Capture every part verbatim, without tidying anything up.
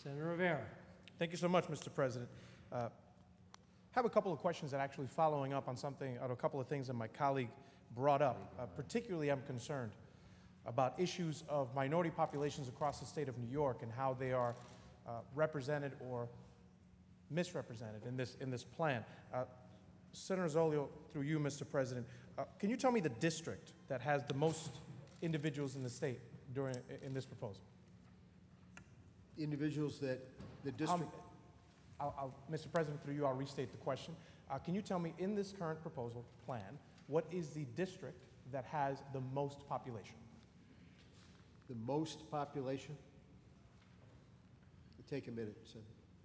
Senator Rivera. Thank you so much, Mister President. Uh, I have a couple of questions that actually following up on something, on a couple of things that my colleague brought up. Uh, particularly, I'm concerned about issues of minority populations across the state of New York and how they are uh, represented or misrepresented in this, in this plan. Uh, Senator Zolio, through you, Mister President, uh, can you tell me the district that has the most individuals in the state during, in this proposal? Individuals that the district... Um, I'll, I'll, Mister President, through you, I'll restate the question. Uh, can you tell me, in this current proposal plan, what is the district that has the most population? The most population? It'll take a minute, Senator.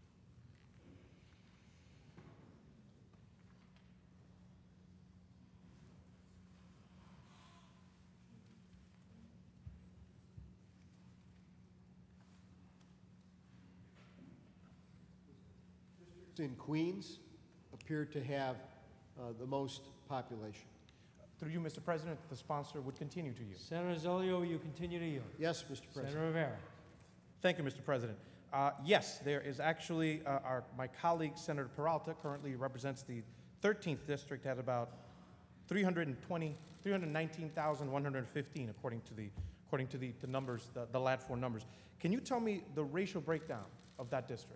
In Queens appear to have uh, the most population. Through you, Mister President, the sponsor would continue to yield. Senator Zolio, will you continue to yield? Yes, Mister President. Senator Rivera. Thank you, Mister President. Uh, yes, there is actually, uh, our, my colleague, Senator Peralta, currently represents the thirteenth district at about three hundred twenty, three hundred nineteen thousand one hundred fifteen, according to the, according to the, the numbers, the, the L A D four numbers. Can you tell me the racial breakdown of that district?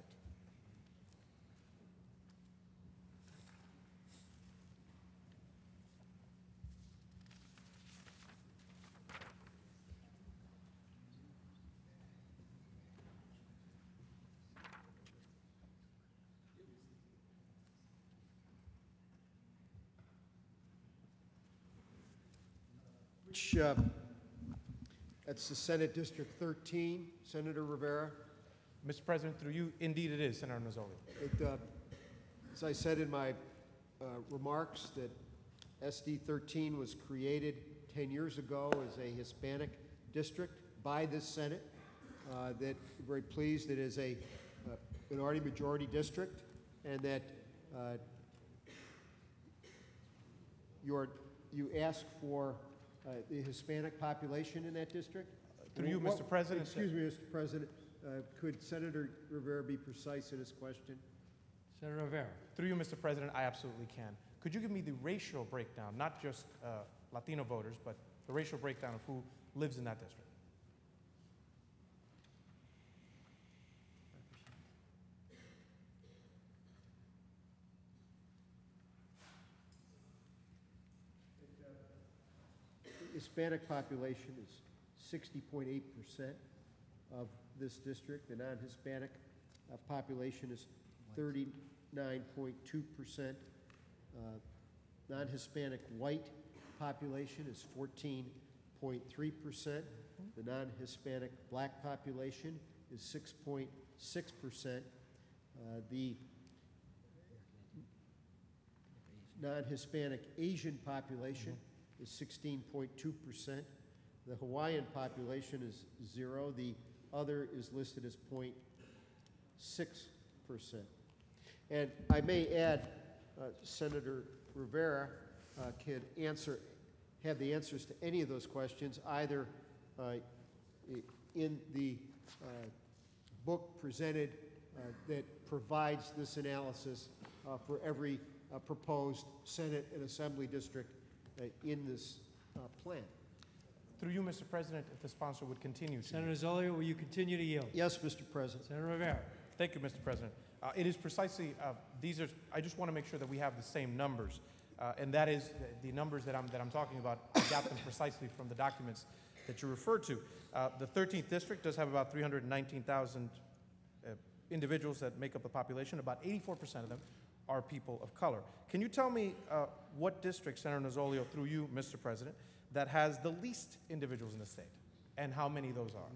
Which, uh, that's the Senate District thirteen, Senator Rivera. Mister President, through you, indeed it is, Senator Nozzolio. It, uh, as I said in my uh, remarks, that S D thirteen was created ten years ago as a Hispanic district by this Senate. Uh, that we're very pleased it is a uh, minority majority district, and that uh, you're, you ask for uh, the Hispanic population in that district. Through you, What- Mister President. Excuse me, Mister President. Uh, could Senator Rivera be precise in his question? Senator Rivera. Through you, Mister President, I absolutely can. Could you give me the racial breakdown, not just uh, Latino voters, but the racial breakdown of who lives in that district? The Hispanic population is sixty point eight percent of this district. The non-Hispanic uh, population is thirty-nine point two percent. Uh, non-Hispanic white population is fourteen point three percent. The non-Hispanic black population is six point six percent. Uh, the non-Hispanic Asian population is sixteen point two percent. The Hawaiian population is zero. The other is listed as zero point six percent. And I may add, uh, Senator Rivera uh, can answer, have the answers to any of those questions, either uh, in the uh, book presented uh, that provides this analysis uh, for every uh, proposed Senate and Assembly district uh, in this uh, plan. Through you, Mister President, if the sponsor would continue to. Senator Zolio, will you continue to yield? Yes, Mister President. Senator Rivera. Thank you, Mister President. Uh, it is precisely, uh, these are, I just want to make sure that we have the same numbers. Uh, and that is the, the numbers that I'm, that I'm talking about. I got them precisely from the documents that you referred to. Uh, the thirteenth district does have about three hundred nineteen thousand uh, individuals that make up the population. About eighty-four percent of them are people of color. Can you tell me uh, what district, Senator Nozzolio, through you, Mister President, that has the least individuals in the state, and how many those are?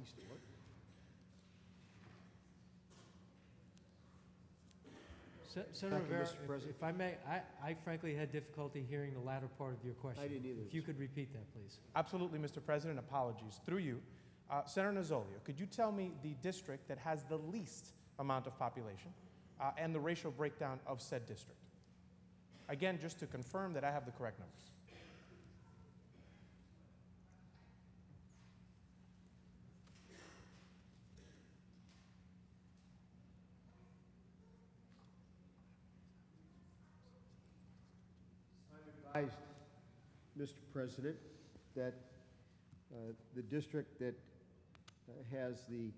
Se Senator Thank you, Rivera, Mister if, President. if I may, I, I frankly had difficulty hearing the latter part of your question. I didn't either. If you could repeat that, please. Absolutely, Mister President. Apologies. Through you, uh, Senator Nozzolio, could you tell me the district that has the least amount of population uh, and the racial breakdown of said district? Again, just to confirm that I have the correct numbers. advised, Mister President, that uh, the district that uh, has the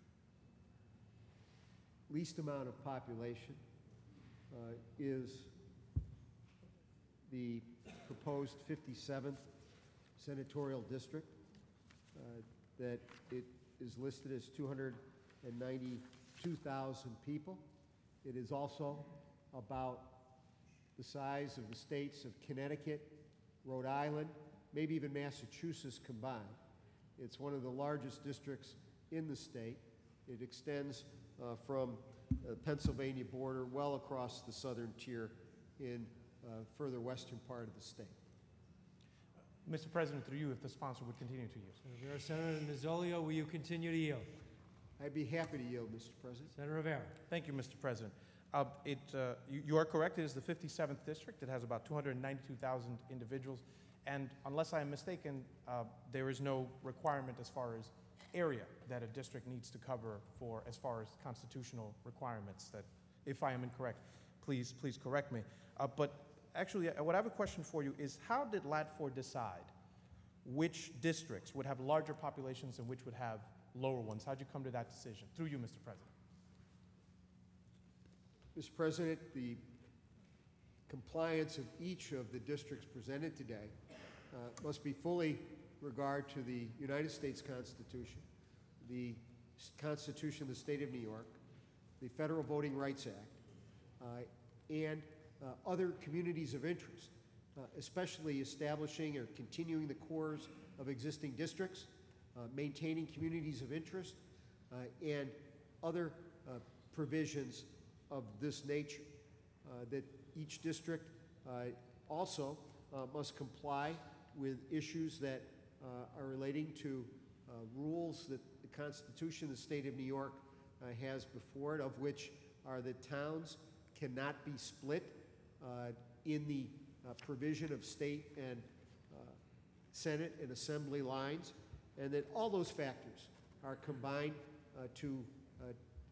least amount of population uh, is the proposed fifty-seventh senatorial district, uh, that it is listed as two hundred ninety-two thousand people. It is also about the size of the states of Connecticut, Rhode Island, maybe even Massachusetts combined. It's one of the largest districts in the state. It extends uh, from the Pennsylvania border well across the southern tier in uh, further western part of the state. Mister President, through you, if the sponsor would continue to yield. Senator Rivera. Senator Nozzolio, will you continue to yield? I'd be happy to yield, Mister President. Senator Rivera. Thank you, Mister President. Uh, it, uh, you, you are correct. It is the fifty-seventh district. It has about two hundred ninety-two thousand individuals. And unless I am mistaken, uh, there is no requirement as far as area that a district needs to cover for as far as constitutional requirements. That, if I am incorrect, please, please correct me. Uh, but actually, uh, what I have a question for you is, how did LATFOR decide which districts would have larger populations and which would have lower ones? How'd you come to that decision? Through you, Mister President. Mister President, the compliance of each of the districts presented today uh, must be fully regard to the United States Constitution, the Constitution of the State of New York, the Federal Voting Rights Act, uh, and uh, other communities of interest, uh, especially establishing or continuing the cores of existing districts, uh, maintaining communities of interest, uh, and other uh, provisions of this nature. Uh, that each district uh, also uh, must comply with issues that uh, are relating to uh, rules that the Constitution of the State of New York uh, has before it, of which are that towns cannot be split uh, in the uh, provision of state and uh, Senate and Assembly lines, and that all those factors are combined uh, to uh,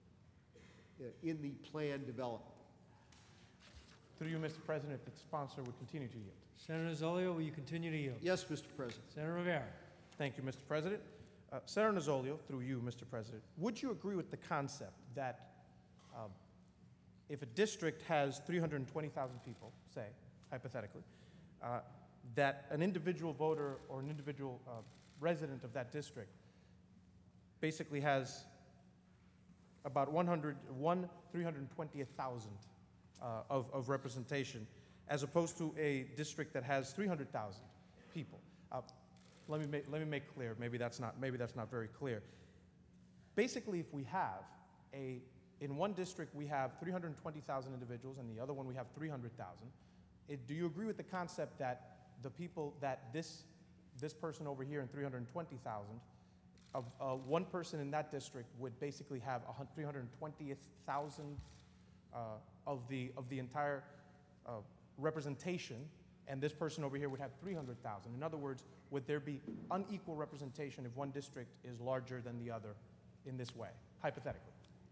in the plan development. Through you, Mister President, if the sponsor would continue to yield. Senator Nozzolio, will you continue to yield? Yes, Mister President. Senator Rivera. Thank you, Mister President. Uh, Senator Nozzolio, through you, Mister President, would you agree with the concept that um, if a district has three hundred twenty thousand people, say, hypothetically, uh, that an individual voter or an individual uh, resident of that district basically has about one hundred, one three hundred twentieth thousand uh, of, of representation, as opposed to a district that has three hundred thousand people. Uh, let me make, let me make clear. Maybe that's not maybe that's not very clear. Basically, if we have a in one district we have three hundred twenty thousand individuals, and the other one we have three hundred thousand. Do you agree with the concept that the people that this this person over here in three hundred twenty thousand, of uh, one person in that district would basically have three hundred twentieth thousand uh, of the of the entire uh, representation, and this person over here would have three hundred thousand. In other words, would there be unequal representation if one district is larger than the other in this way, hypothetically?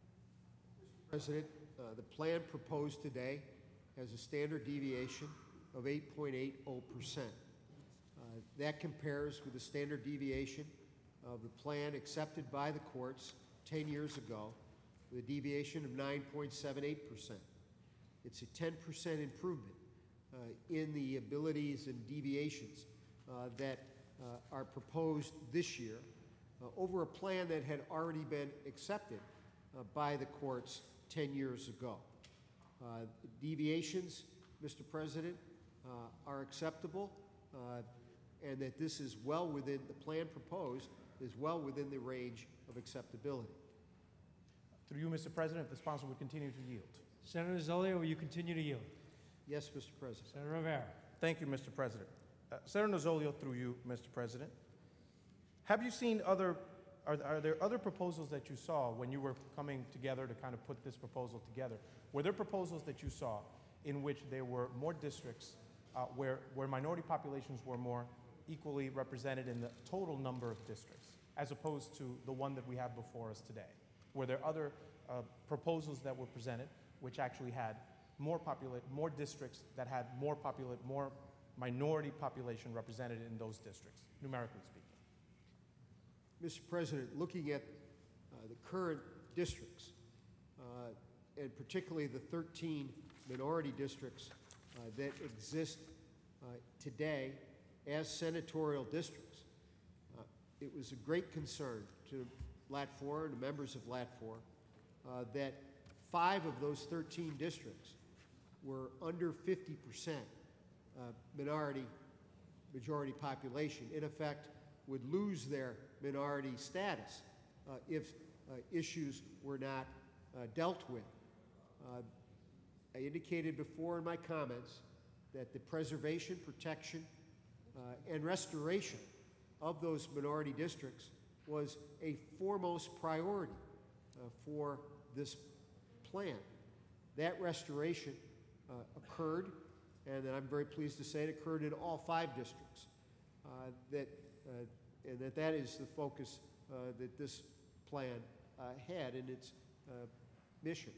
Mister President, uh, the plan proposed today has a standard deviation of eight point eight zero percent. Uh, that compares with the standard deviation of the plan accepted by the courts ten years ago, with a deviation of nine point seven eight percent. It's a ten percent improvement uh, in the abilities and deviations uh, that uh, are proposed this year uh, over a plan that had already been accepted uh, by the courts ten years ago. Uh, deviations, Mister President, uh, are acceptable, uh, and that this is well within, the plan proposed is well within the range of acceptability. Through you, Mister President, if the sponsor would continue to yield. Senator Nozzolio, will you continue to yield? Yes, Mister President. Senator Rivera. Thank you, Mister President. Uh, Senator Nozzolio, through you, Mister President. Have you seen other, are, are there other proposals that you saw when you were coming together to kind of put this proposal together? Were there proposals that you saw in which there were more districts uh, where, where minority populations were more equally represented in the total number of districts, as opposed to the one that we have before us today? Were there other uh, proposals that were presented which actually had more populate, more districts that had more populate, more minority population represented in those districts, numerically speaking? Mister President, looking at uh, the current districts, uh, and particularly the thirteen minority districts uh, that exist uh, today as senatorial districts, uh, it was a great concern to Lat four and the members of Lat four uh, that five of those thirteen districts were under fifty percent uh, minority majority population. In effect, would lose their minority status uh, if uh, issues were not uh, dealt with. Uh, I indicated before in my comments that the preservation, protection, uh, and restoration of those minority districts was a foremost priority uh, for this plan. That restoration uh, occurred, and I'm very pleased to say it occurred in all five districts. Uh, that uh, and that that is the focus uh, that this plan uh, had in its uh, mission.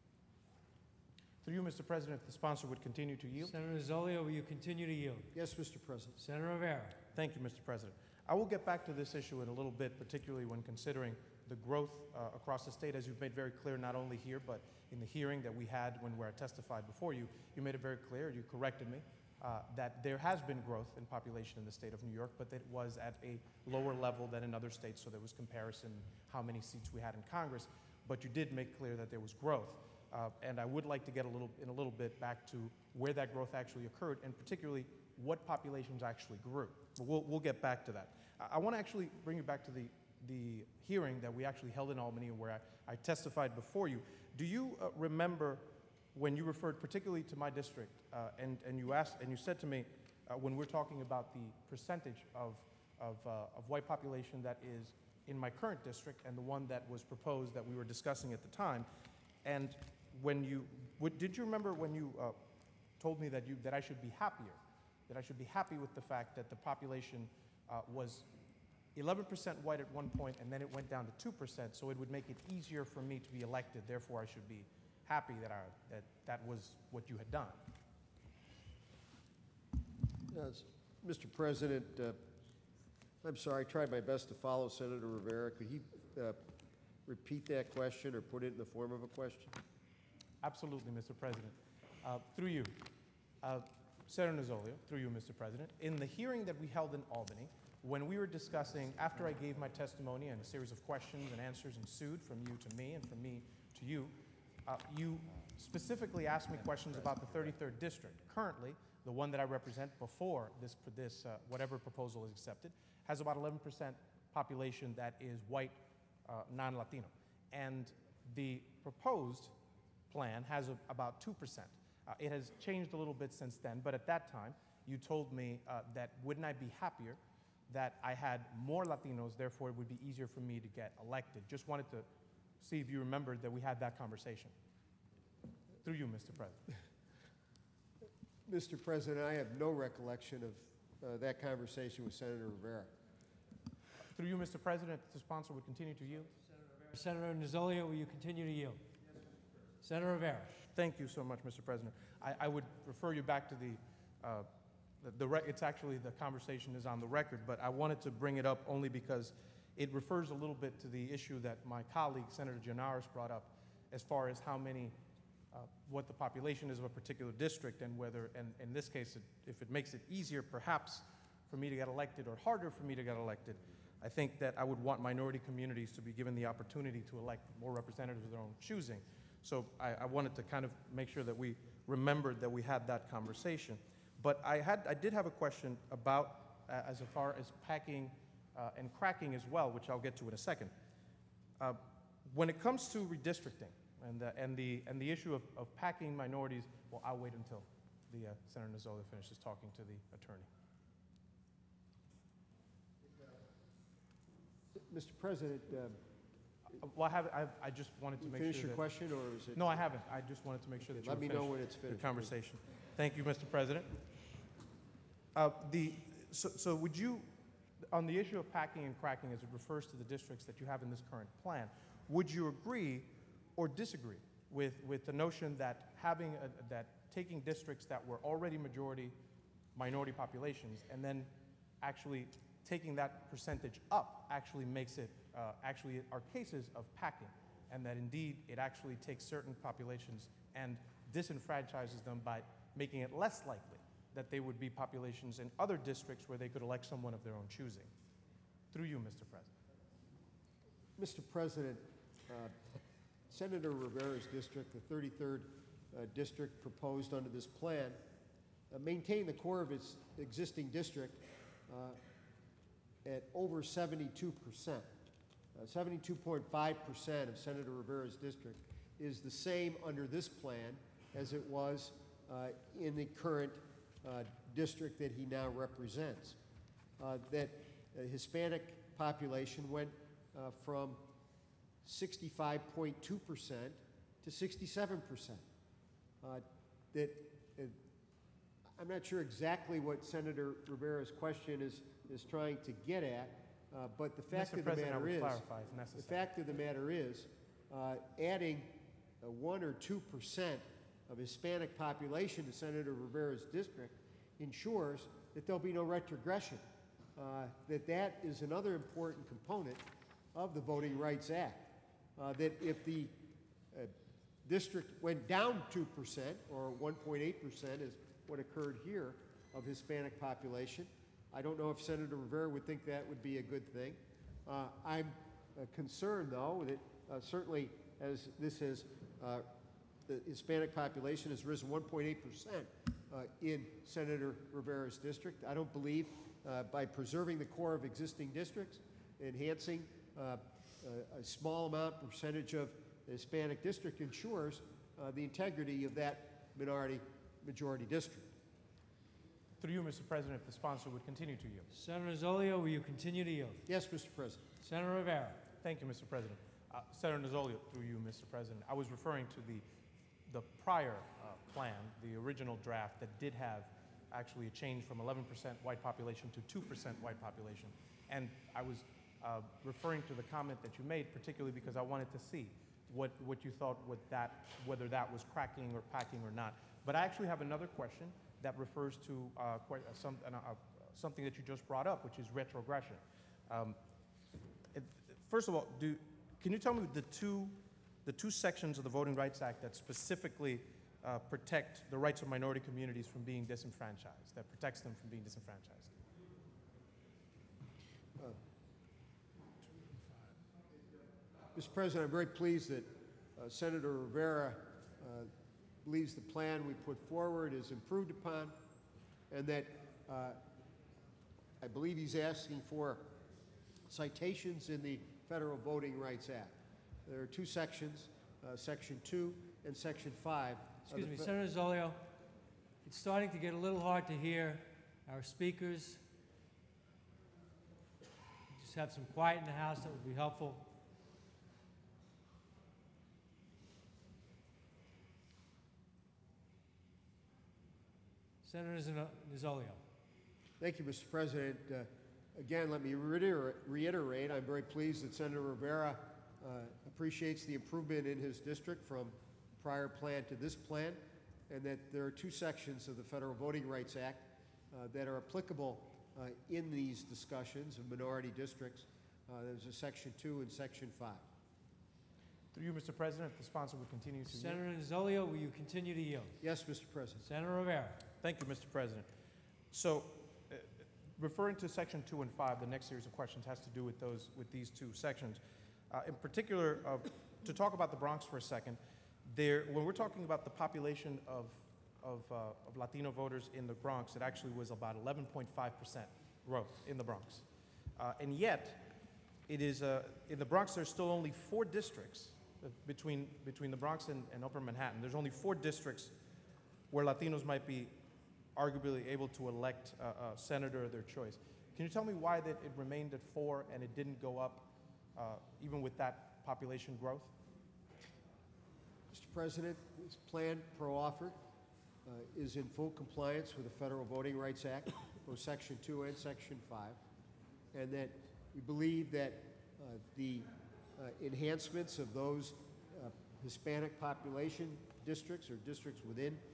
Through you, Mister President, if the sponsor would continue to yield. Senator Zolio, will you continue to yield? Yes, Mister President. Senator Rivera. Thank you, Mister President. I will get back to this issue in a little bit, particularly when considering the growth uh, across the state, as you've made very clear, not only here, but in the hearing that we had when we testified before you. You made it very clear, you corrected me, uh, that there has been growth in population in the state of New York, but that it was at a lower level than in other states, so there was comparison how many seats we had in Congress, but you did make clear that there was growth. Uh, and I would like to get a little, in a little bit back to where that growth actually occurred, and particularly what populations actually grew. But we'll, we'll get back to that. I, I want to actually bring you back to the, the hearing that we actually held in Albany, where I, I testified before you. Do you uh, remember when you referred particularly to my district, uh, and, and you asked, and you said to me, uh, when we're talking about the percentage of, of, uh, of white population that is in my current district and the one that was proposed that we were discussing at the time, and when you, what, did you remember when you uh, told me that, you, that I should be happier, that I should be happy with the fact that the population uh, was eleven percent white at one point and then it went down to two percent, so it would make it easier for me to be elected, therefore I should be happy that, I, that that was what you had done? Yes, Mister President, uh, I'm sorry, I tried my best to follow Senator Rivera. Could he uh, repeat that question or put it in the form of a question? Absolutely, Mister President. Uh, through you, uh, Senator Nozzolio, through you, Mister President, in the hearing that we held in Albany, when we were discussing, after I gave my testimony and a series of questions and answers ensued from you to me and from me to you, uh, you specifically asked me questions about the thirty-third district. Currently, the one that I represent before this, this uh, whatever proposal is accepted, has about eleven percent population that is white, uh, non-Latino. And the proposed plan has a, about two percent. Uh, it has changed a little bit since then, but at that time, you told me uh, that wouldn't I be happier that I had more Latinos, therefore it would be easier for me to get elected. Just wanted to see if you remembered that we had that conversation. Through you, Mister President. Mister President, I have no recollection of uh, that conversation with Senator Rivera. Through you, Mister President, the sponsor would continue to yield. Senator Nozzolio, will you continue to yield? Senator Rivera. Thank you so much, Mister President. I, I would refer you back to the, uh, the, the re it's actually, the conversation is on the record, but I wanted to bring it up only because it refers a little bit to the issue that my colleague, Senator Gianaris, brought up as far as how many, uh, what the population is of a particular district and whether, and in this case, it, if it makes it easier perhaps for me to get elected or harder for me to get elected, I think that I would want minority communities to be given the opportunity to elect more representatives of their own choosing. So I, I wanted to kind of make sure that we remembered that we had that conversation. But I, had, I did have a question about, uh, as far as packing uh, and cracking as well, which I'll get to in a second. Uh, when it comes to redistricting and, uh, and, the, and the issue of, of packing minorities, well, I'll wait until the uh, Senator Nozzolio finishes talking to the attorney. Mister President, uh, Uh, Well, I, have, I, I just wanted to you make finish sure your that, question, or is it? No, I haven't. I just wanted to make sure that you Let were me finished know when it's the finished. conversation. Thank you, Mister President. Uh, the, so, so would you, on the issue of packing and cracking as it refers to the districts that you have in this current plan, would you agree or disagree with, with the notion that having, a, that taking districts that were already majority minority populations, and then actually taking that percentage up actually makes it, uh, actually are cases of packing, and that indeed it actually takes certain populations and disenfranchises them by making it less likely that they would be populations in other districts where they could elect someone of their own choosing. Through you, Mister President. Mister President, uh, Senator Rivera's district, the thirty-third uh, district proposed under this plan, uh, maintained the core of its existing district uh, at over seventy-two percent. seventy-two point five percent of Senator Rivera's district is the same under this plan as it was uh, in the current uh, district that he now represents. Uh, that the Hispanic population went uh, from sixty-five point two percent to sixty-seven percent. Uh, that uh, I'm not sure exactly what Senator Rivera's question is, is trying to get at, uh, but the fact Mister of the President, I matter would is, clarify if the necessary. fact of the matter is, uh, adding uh, one or two percent of Hispanic population to Senator Rivera's district ensures that there'll be no retrogression. Uh, that that is another important component of the Voting Rights Act. Uh, that if the uh, district went down two percent, or one point eight percent is what occurred here, of Hispanic population, I don't know if Senator Rivera would think that would be a good thing. Uh, I'm uh, concerned, though, that uh, certainly as this has, uh, the Hispanic population has risen one point eight percent uh, in Senator Rivera's district. I don't believe uh, by preserving the core of existing districts, enhancing uh, a, a small amount percentage of the Hispanic district ensures uh, the integrity of that minority majority district. Through you, Mister President, if the sponsor would continue to yield. Senator Zolio, will you continue to yield? Yes, Mister President. Senator Rivera. Thank you, Mister President. Uh, Senator Nozzolio, through you, Mister President, I was referring to the, the prior uh, plan, the original draft that did have actually a change from eleven percent white population to two percent white population. And I was uh, referring to the comment that you made, particularly because I wanted to see what, what you thought with that, whether that was cracking or packing or not. But I actually have another question that refers to uh, quite, uh, some, uh, uh, something that you just brought up, which is retrogression. Um, it, first of all, do, can you tell me the two, the two sections of the Voting Rights Act that specifically uh, protect the rights of minority communities from being disenfranchised, that protects them from being disenfranchised? Uh, Mister President, I'm very pleased that uh, Senator Rivera uh, believes the plan we put forward is improved upon, and that uh, I believe he's asking for citations in the Federal Voting Rights Act. There are two sections, uh, Section two and Section five. Excuse me, Senator Zolio, it's starting to get a little hard to hear our speakers. Just have some quiet in the House, that would be helpful. Senator Nozzolio. Thank you, Mister President. Uh, again, let me reiter reiterate, I'm very pleased that Senator Rivera uh, appreciates the improvement in his district from prior plan to this plan, and that there are two sections of the Federal Voting Rights Act uh, that are applicable uh, in these discussions of minority districts. Uh, there's a Section two and Section five. Through you, Mister President, if the sponsor would continue to yield. Senator Nozzolio, will you continue to yield? Yes, Mister President. Senator Rivera. Thank you, Mister President. So, uh, referring to Section two and five, the next series of questions has to do with those, with these two sections. Uh, in particular, uh, to talk about the Bronx for a second, there, when we're talking about the population of, of, uh, of Latino voters in the Bronx, it actually was about eleven point five percent growth in the Bronx. Uh, and yet, it is, uh, in the Bronx, there's still only four districts uh, between, between the Bronx and, and Upper Manhattan. There's only four districts where Latinos might be arguably able to elect a, a senator of their choice. Can you tell me why that it remained at four and it didn't go up uh, even with that population growth? Mister President, this plan pro-offer uh, is in full compliance with the Federal Voting Rights Act, both Section two and Section five, and that we believe that uh, the uh, enhancements of those uh, Hispanic population districts or districts within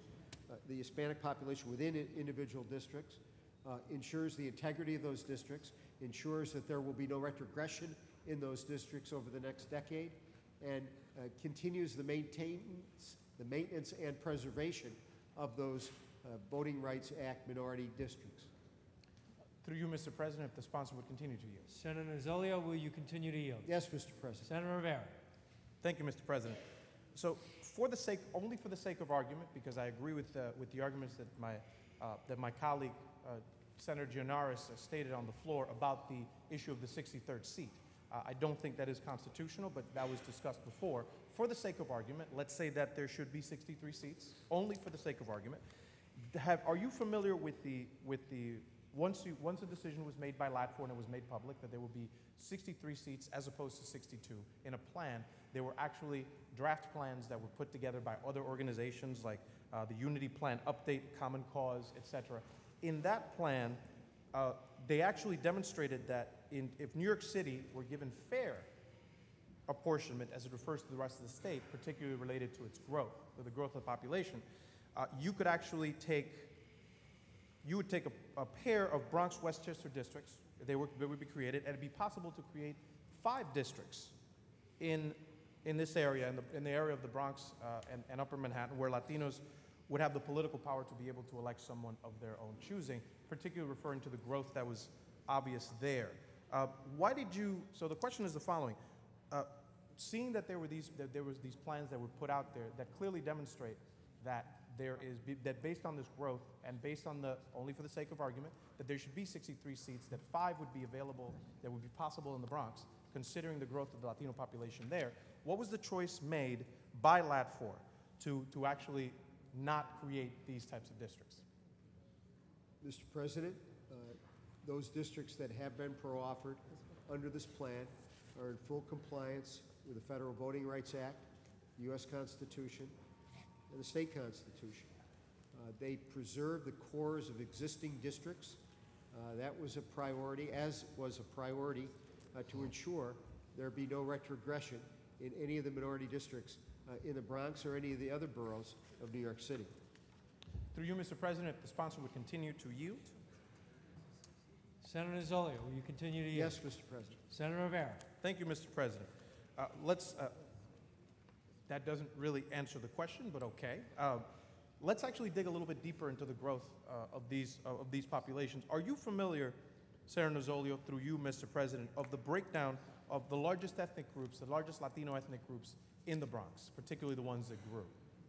uh, the Hispanic population within i- individual districts, uh, ensures the integrity of those districts, ensures that there will be no retrogression in those districts over the next decade, and uh, continues the maintenance, the maintenance and preservation of those uh, Voting Rights Act minority districts. Through you, Mister President, if the sponsor would continue to yield. Senator Zolio, will you continue to yield? Yes, Mister President. Senator Rivera. Thank you, Mister President. So, for the sake, only for the sake of argument, because I agree with uh, with the arguments that my uh, that my colleague uh, Senator Gianaris uh, stated on the floor about the issue of the sixty-third seat. Uh, I don't think that is constitutional, but that was discussed before. For the sake of argument, let's say that there should be sixty-three seats, only for the sake of argument. Have, are you familiar with the with the once you once a decision was made by LATFOR and it was made public that there will be sixty-three seats as opposed to sixty-two in a plan? There were actually draft plans that were put together by other organizations like uh, the Unity Plan Update, Common Cause, et cetera. In that plan, uh, they actually demonstrated that in, if New York City were given fair apportionment as it refers to the rest of the state, particularly related to its growth, or the growth of the population, uh, you could actually take, you would take a, a pair of Bronx-Westchester districts, they, were, they would be created, and it'd be possible to create five districts in, in this area, in the, in the area of the Bronx uh, and, and Upper Manhattan, where Latinos would have the political power to be able to elect someone of their own choosing, particularly referring to the growth that was obvious there. Uh, why did you, so the question is the following. Uh, seeing that there were these, that there was these plans that were put out there that clearly demonstrate that there is, that based on this growth and based on the, only for the sake of argument, that there should be sixty-three seats, that five would be available, that would be possible in the Bronx, considering the growth of the Latino population there, what was the choice made by LATFOR to, to actually not create these types of districts? Mister President, uh, those districts that have been pro-offered under this plan are in full compliance with the Federal Voting Rights Act, the U S Constitution, and the state constitution. Uh, they preserve the cores of existing districts. Uh, that was a priority, as was a priority uh, to ensure there be no retrogression in any of the minority districts uh, in the Bronx or any of the other boroughs of New York City. Through you, Mister President, if the sponsor would continue to yield. Senator Zolio, will you continue to yield? Yes, Mister President. Senator Rivera. Thank you, Mister President. Uh, let's, uh, that doesn't really answer the question, but okay. Uh, let's actually dig a little bit deeper into the growth uh, of, these, uh, of these populations. Are you familiar, Senator Zolio, through you, Mister President, of the breakdown of the largest ethnic groups, the largest Latino ethnic groups in the Bronx, particularly the ones that grew?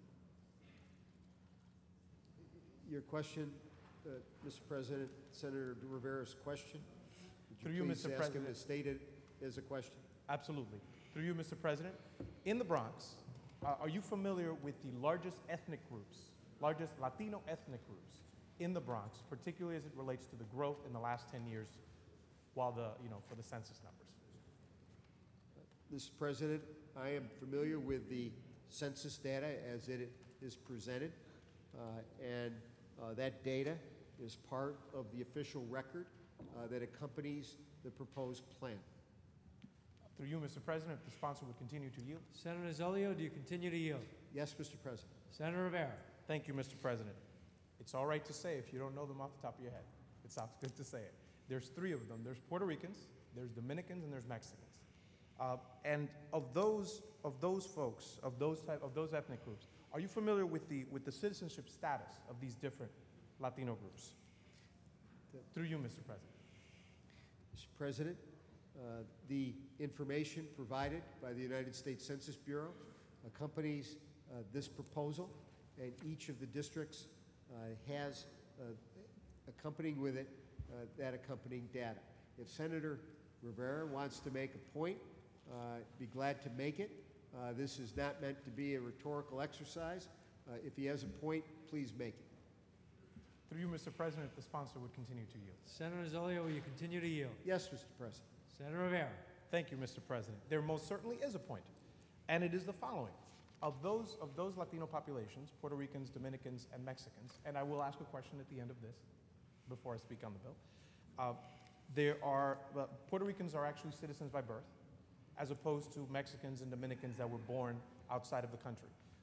Your question, uh, Mister President, Senator Rivera's question. Would Through you, please Mister ask President. him to state it as a question? Absolutely. Through you, Mister President, in the Bronx, uh, are you familiar with the largest ethnic groups, largest Latino ethnic groups in the Bronx, particularly as it relates to the growth in the last ten years while the, you know, for the census numbers? Mister President, I am familiar with the census data as it is presented, uh, and uh, that data is part of the official record uh, that accompanies the proposed plan. Through you, Mister President, if the sponsor would continue to yield. Senator Zolio, do you continue to yield? Yes, Mister President. Senator Rivera. Thank you, Mister President. It's all right to say if you don't know them off the top of your head. It sounds good to say it. There's three of them. There's Puerto Ricans, there's Dominicans, and there's Mexicans. Uh, and of those, of those folks, of those type, of those ethnic groups, are you familiar with the with the citizenship status of these different Latino groups? Through you, Mister President. Mister President, uh, the information provided by the United States Census Bureau accompanies uh, this proposal, and each of the districts uh, has uh, accompanying with it uh, that accompanying data. If Senator Rivera wants to make a point, uh, be glad to make it. Uh, this is not meant to be a rhetorical exercise. Uh, if he has a point, please make it. Through you, Mister President, if the sponsor would continue to yield. Senator Zolio, will you continue to yield? Yes, Mister President. Senator Rivera. Thank you, Mister President. There most certainly is a point, and it is the following. Of those, of those Latino populations, Puerto Ricans, Dominicans, and Mexicans, and I will ask a question at the end of this before I speak on the bill, uh, there are, uh, Puerto Ricans are actually citizens by birth, as opposed to Mexicans and Dominicans that were born outside of the country.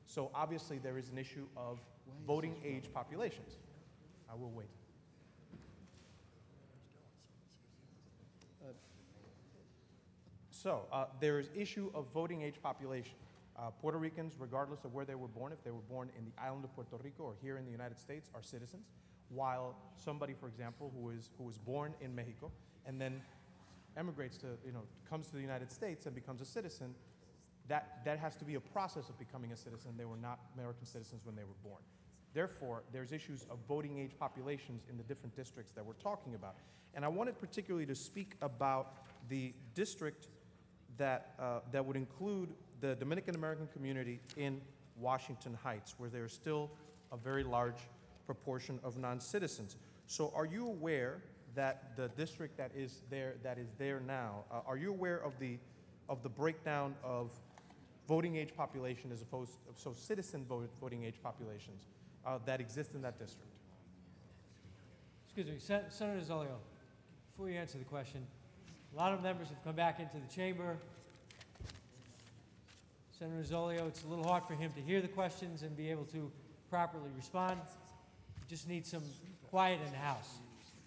So obviously there is an issue of voting age populations. I will wait. So uh, there is issue of voting age population. Uh, Puerto Ricans, regardless of where they were born, if they were born in the island of Puerto Rico or here in the United States, are citizens, while somebody, for example, who is who was born in Mexico and then emigrates to, you know, comes to the United States and becomes a citizen, that, that has to be a process of becoming a citizen. They were not American citizens when they were born. Therefore, there's issues of voting age populations in the different districts that we're talking about. And I wanted particularly to speak about the district that, uh, that would include the Dominican American community in Washington Heights, where there's still a very large proportion of non-citizens. So are you aware that the district that is there, that is there now, uh, are you aware of the, of the breakdown of voting age population as opposed to, so citizen vote, voting age populations uh, that exist in that district? Excuse me, Sen Senator Zolio, before you answer the question, a lot of members have come back into the chamber. Senator Zolio, it's a little hard for him to hear the questions and be able to properly respond. We just need some quiet in the House.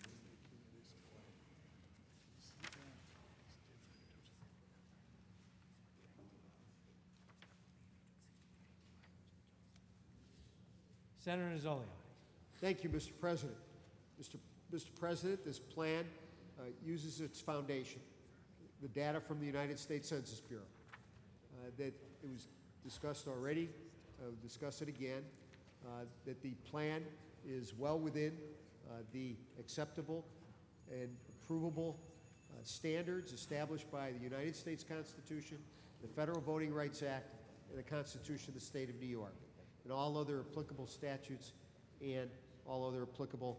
Senator Zolio. Thank you, Mister President. Mister Mister President, this plan uh, uses its foundation, the data from the United States Census Bureau. Uh, that it was discussed already, uh, discuss it again, uh, that the plan is well within uh, the acceptable and approvable uh, standards established by the United States Constitution, the Federal Voting Rights Act, and the Constitution of the State of New York, and all other applicable statutes and all other applicable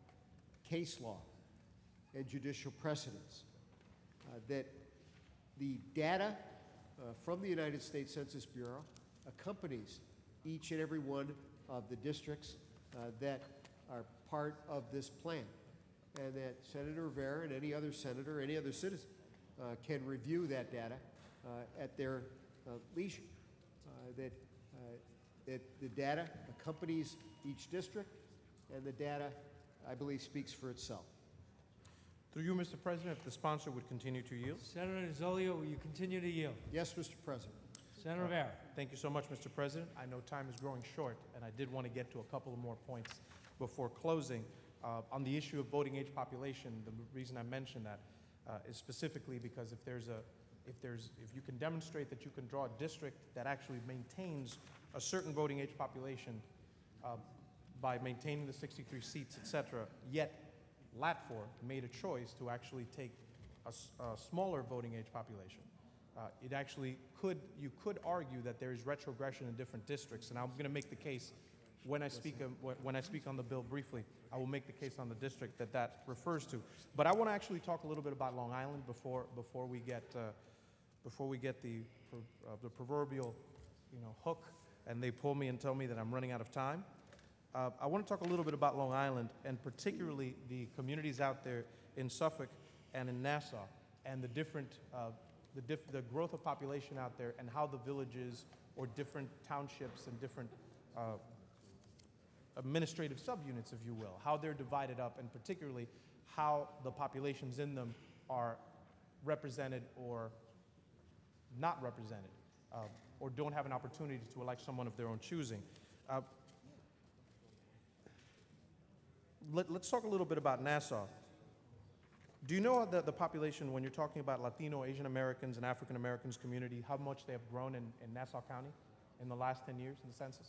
case law and judicial precedents. Uh, that the data uh, from the United States Census Bureau accompanies each and every one of the districts uh, that are part of this plan, and that Senator Rivera and any other senator, any other citizen uh, can review that data uh, at their uh, leisure. Uh, that, uh, that the data accompanies each district, and the data, I believe, speaks for itself. Through you, Mister President, if the sponsor would continue to yield. Senator Zolio, will you continue to yield? Yes, Mister President. Senator Rivera. Thank you so much, Mister President. I know time is growing short, and I did want to get to a couple of more points before closing. Uh, on the issue of voting age population, the reason I mentioned that uh, is specifically because if there's a, if there's, if you can demonstrate that you can draw a district that actually maintains a certain voting age population uh, by maintaining the sixty-three seats, et cetera, yet LATFOR made a choice to actually take a, a smaller voting age population. Uh, it actually could, you could argue that there is retrogression in different districts, and I'm going to make the case when I speak of, when I speak on the bill briefly. I will make the case on the district that that refers to. But I want to actually talk a little bit about Long Island before before we get uh, before we get the uh, the proverbial, you know, hook, and they pull me and tell me that I'm running out of time. Uh, I want to talk a little bit about Long Island, and particularly the communities out there in Suffolk and in Nassau, and the different, uh, the, diff the growth of population out there, and how the villages or different townships and different uh, administrative subunits, if you will, how they're divided up, and particularly how the populations in them are represented or not represented, uh, or don't have an opportunity to elect someone of their own choosing. Uh, Let, let's talk a little bit about Nassau. Do you know that the population, when you're talking about Latino, Asian Americans, and African Americans community, how much they have grown in, in Nassau County in the last ten years in the census?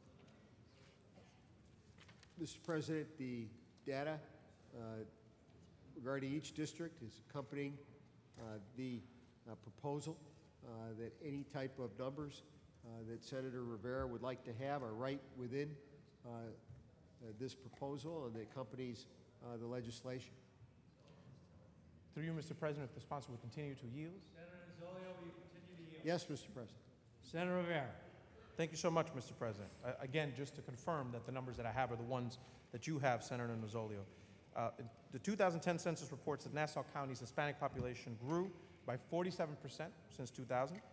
Mister President, the data uh, regarding each district is accompanying uh, the uh, proposal uh, that any type of numbers uh, that Senator Rivera would like to have are right within uh, Uh, this proposal, and that accompanies uh, the legislation. Through you, Mister President, if the sponsor would continue to yield. Senator Zolio, will you continue to yield? Yes, Mister President. Senator Rivera. Thank you so much, Mister President. Uh, again, just to confirm that the numbers that I have are the ones that you have, Senator Nozzolio. Uh, the two thousand ten census reports that Nassau County's Hispanic population grew by forty-seven percent since two thousand.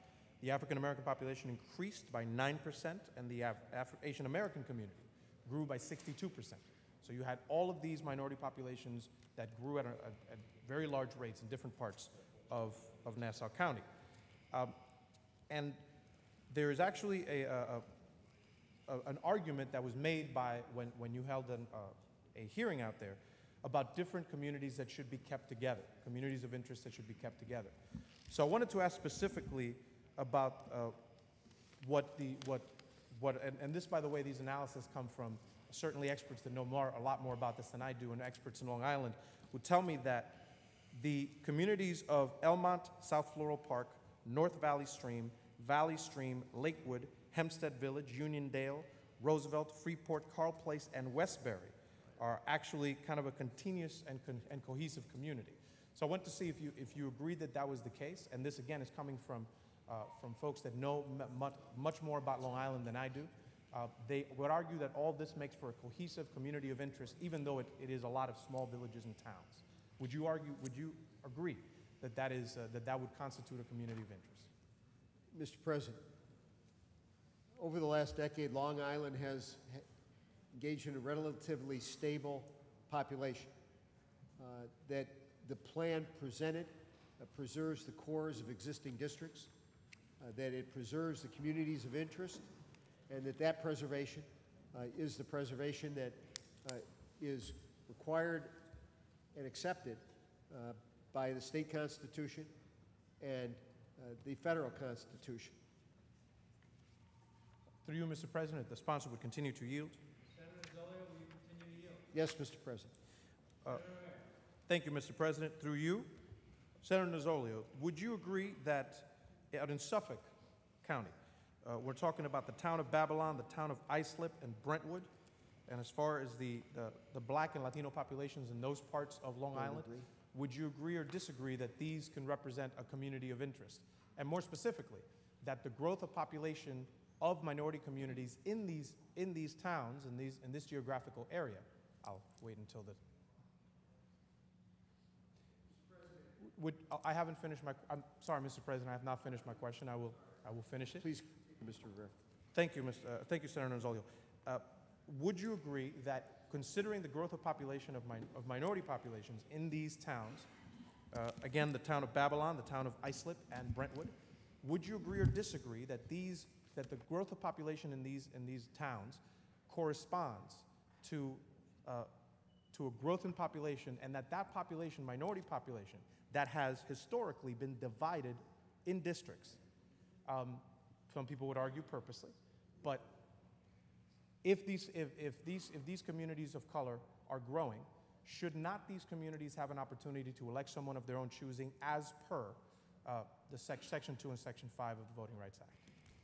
The African American population increased by nine percent, and the Af Af Asian American community grew by sixty-two percent. So you had all of these minority populations that grew at, a, at, at very large rates in different parts of, of Nassau County. Um, and there is actually a, a, a, an argument that was made by when, when you held an, uh, a hearing out there about different communities that should be kept together, communities of interest that should be kept together. So I wanted to ask specifically about uh, what the, what, what and, and this, by the way, these analyses come from certainly experts that know more, a lot more about this than I do, and experts in Long Island would tell me that the communities of Elmont, South Floral Park, North Valley Stream, Valley Stream, Lakewood, Hempstead Village, Uniondale, Roosevelt, Freeport, Carl Place, and Westbury are actually kind of a continuous and, con and cohesive community. So I want to see if you, if you agree that that was the case, and this again is coming from, uh, from folks that know much, much more about Long Island than I do. Uh, they would argue that all this makes for a cohesive community of interest, even though it, it is a lot of small villages and towns. Would you argue, would you agree that that, is, uh, that, that would constitute a community of interest? Mister President, over the last decade, Long Island has engaged in a relatively stable population. Uh, that the plan presented uh, preserves the cores of existing districts, uh, that it preserves the communities of interest, and that that preservation uh, is the preservation that uh, is required and accepted uh, by the state constitution and uh, the federal constitution. Through you, Mister President, the sponsor would continue to yield. Senator Zolio, will you continue to yield? Yes, Mister President. Uh, thank you, Mister President. Through you, Senator Nozzolio, would you agree that out in Suffolk County, uh, we're talking about the town of Babylon, the town of Islip, and Brentwood, and as far as the, the, the black and Latino populations in those parts of Long I Island, agree. would you agree or disagree that these can represent a community of interest? And more specifically, that the growth of population of minority communities in these, in these towns, in, these, in this geographical area, I'll wait until the... Would, I haven't finished my, I'm sorry, Mister President, I have not finished my question. I will, I will finish it. Please, Mister Rivera. Thank you, Mister Uh, thank you, Senator Nozzolio. Uh, would you agree that considering the growth of population of, min of minority populations in these towns, uh, again, the town of Babylon, the town of Islip, and Brentwood, would you agree or disagree that these, that the growth of population in these, in these towns corresponds to, uh, to a growth in population, and that that population, minority population, that has historically been divided in districts? Um, some people would argue purposely, but if these, if, if, these, if these communities of color are growing, should not these communities have an opportunity to elect someone of their own choosing as per uh, the sec Section two and Section five of the Voting Rights Act?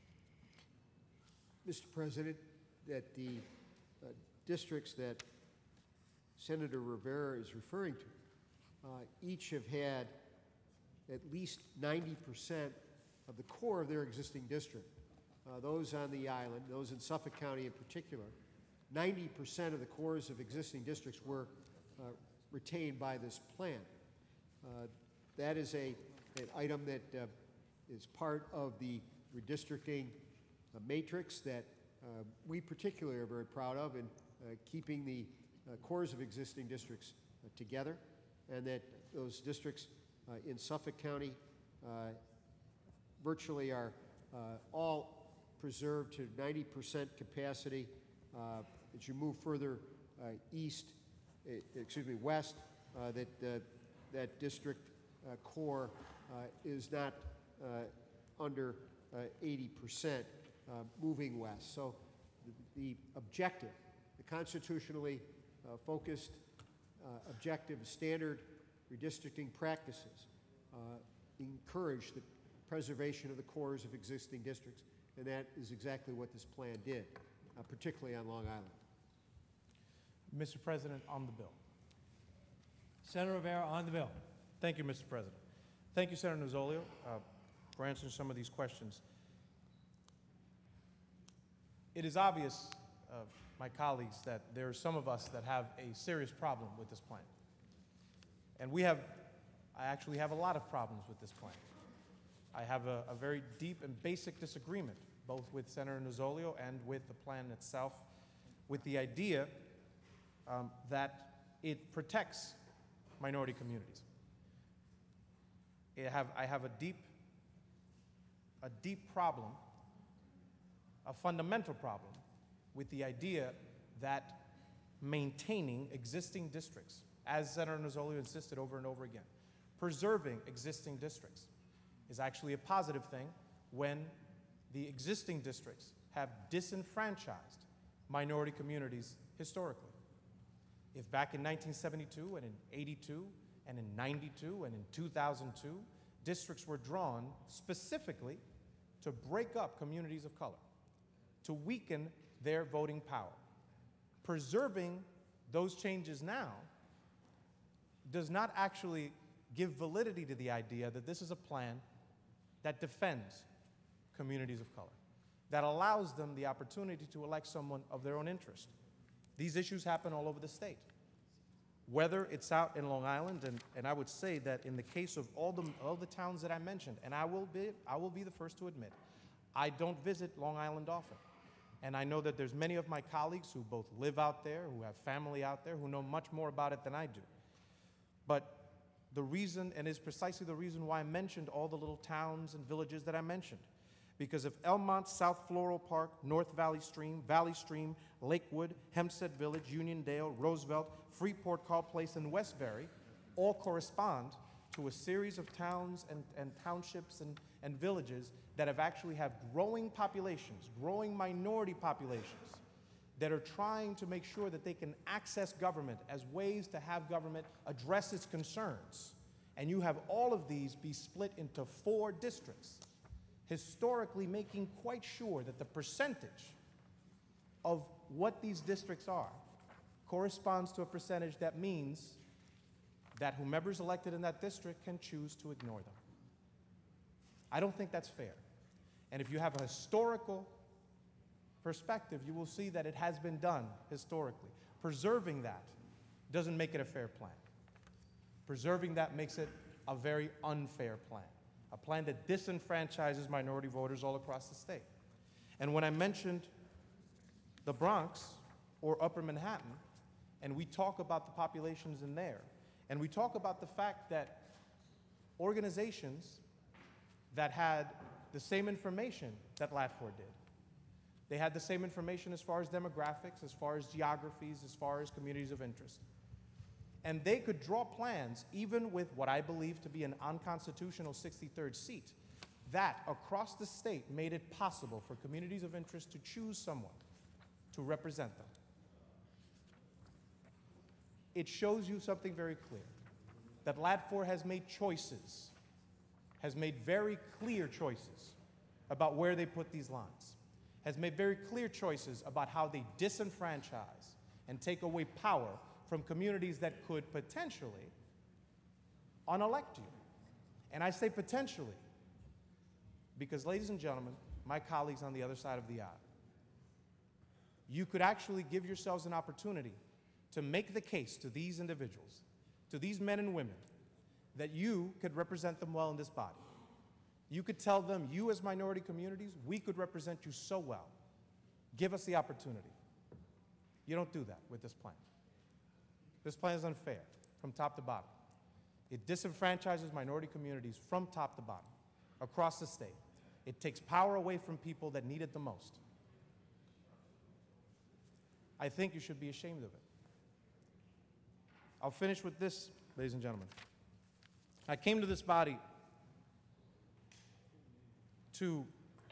Mister President, that the uh, districts that Senator Rivera is referring to, uh, each have had at least ninety percent of the core of their existing district. Uh, those on the island, those in Suffolk County in particular, ninety percent of the cores of existing districts were uh, retained by this plan. Uh, that is a, an item that uh, is part of the redistricting uh, matrix that uh, we particularly are very proud of in uh, keeping the uh, cores of existing districts uh, together, and that those districts uh, in Suffolk County uh, virtually are uh, all preserved to ninety percent capacity. Uh, as you move further uh, east, uh, excuse me, west, uh, that uh, that district uh, core uh, is not uh, under uh, eighty percent uh, moving west. So the, the objective, the constitutionally uh, focused uh, objective, standard redistricting practices uh, encourage the preservation of the cores of existing districts, and that is exactly what this plan did, uh, particularly on Long Island. Mister President, on the bill. Senator Rivera, on the bill. Thank you, Mister President. Thank you, Senator Nozzolio, uh, for answering some of these questions. It is obvious, uh, my colleagues, that there are some of us that have a serious problem with this plan. And we have, I actually have a lot of problems with this plan. I have a, a very deep and basic disagreement, both with Senator Nozzolio and with the plan itself, with the idea um, that it protects minority communities. I have, I have a deep, a deep problem, a fundamental problem, with the idea that maintaining existing districts, as Senator Nozzolio insisted over and over again, preserving existing districts is actually a positive thing when the existing districts have disenfranchised minority communities historically. If back in nineteen seventy-two and in eighty-two and in ninety-two and in two thousand two, districts were drawn specifically to break up communities of color, to weaken their voting power. Preserving those changes now does not actually give validity to the idea that this is a plan that defends communities of color, that allows them the opportunity to elect someone of their own interest. These issues happen all over the state. Whether it's out in Long Island, and, and I would say that in the case of all the, all the towns that I mentioned, and I will, be, I will be the first to admit, I don't visit Long Island often. And I know that there's many of my colleagues who both live out there, who have family out there, who know much more about it than I do. But the reason, and is precisely the reason why I mentioned all the little towns and villages that I mentioned. Because if Elmont, South Floral Park, North Valley Stream, Valley Stream, Lakewood, Hempstead Village, Uniondale, Roosevelt, Freeport, Carl Place, and Westbury all correspond to a series of towns and, and townships and, and villages that have actually have growing populations, growing minority populations, that are trying to make sure that they can access government as ways to have government address its concerns. And you have all of these be split into four districts, historically making quite sure that the percentage of what these districts are corresponds to a percentage that means that whomever's elected in that district can choose to ignore them. I don't think that's fair. And if you have a historical perspective, you will see that it has been done historically. Preserving that doesn't make it a fair plan. Preserving that makes it a very unfair plan, a plan that disenfranchises minority voters all across the state. And when I mentioned the Bronx or Upper Manhattan, and we talk about the populations in there, and we talk about the fact that organizations that had the same information that LATFOR did, they had the same information as far as demographics, as far as geographies, as far as communities of interest. And they could draw plans, even with what I believe to be an unconstitutional sixty-third seat, that across the state made it possible for communities of interest to choose someone to represent them. It shows you something very clear, that LATFOR has made choices, has made very clear choices about where they put these lines, has made very clear choices about how they disenfranchise and take away power from communities that could potentially unelect you. And I say potentially because, ladies and gentlemen, my colleagues on the other side of the aisle, you could actually give yourselves an opportunity to make the case to these individuals, to these men and women, that you could represent them well in this body. You could tell them, you as minority communities, we could represent you so well. Give us the opportunity. You don't do that with this plan. This plan is unfair from top to bottom. It disenfranchises minority communities from top to bottom, across the state. It takes power away from people that need it the most. I think you should be ashamed of it. I'll finish with this, ladies and gentlemen. I came to this body to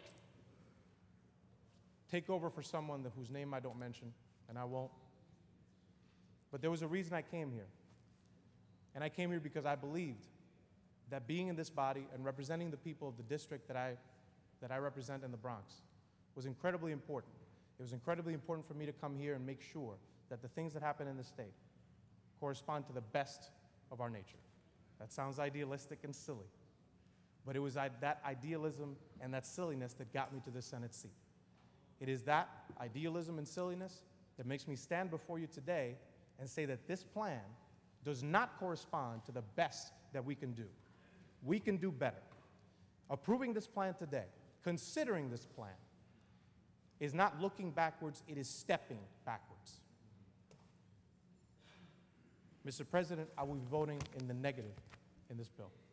take over for someone whose name I don't mention, and I won't. But there was a reason I came here. And I came here because I believed that being in this body and representing the people of the district that I, that I represent in the Bronx was incredibly important. It was incredibly important for me to come here and make sure that the things that happen in the state correspond to the best of our nature. That sounds idealistic and silly, but it was that idealism and that silliness that got me to this Senate seat. It is that idealism and silliness that makes me stand before you today and say that this plan does not correspond to the best that we can do. We can do better. Approving this plan today, considering this plan, is not looking backwards, it is stepping backwards. Mister President, I will be voting in the negative in this bill.